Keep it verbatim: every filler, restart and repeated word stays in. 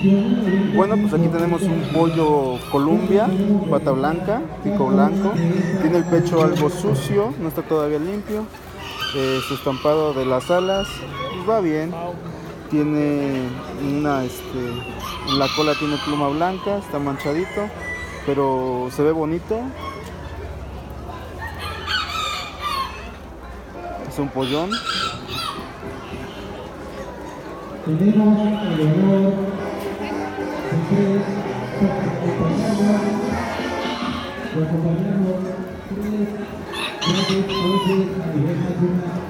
Bueno, pues aquí tenemos un pollo Columbia, pata blanca, pico blanco. Tiene el pecho algo sucio, no está todavía limpio. Eh, su estampado de las alas, pues va bien. Tiene una, este, en la cola tiene pluma blanca, está manchadito, pero se ve bonito. Es un pollón. Tenemos el honor de tres acompañarnos, de acompañarnos tres grandes voces a nivel nacional.